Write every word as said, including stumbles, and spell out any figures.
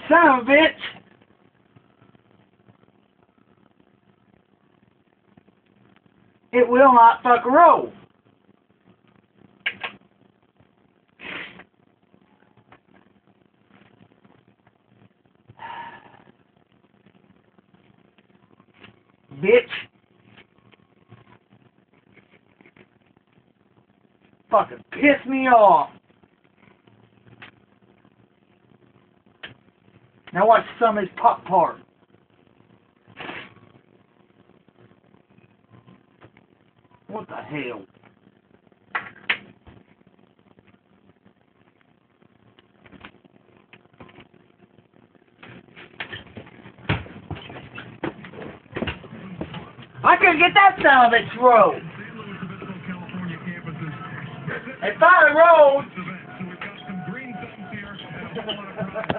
Son of a bitch! It will not fuck roll. Bitch. Fucking piss me off. Now watch some of his pop part. What the hell? I couldn't get that son of a bitch roll. It finally rolled.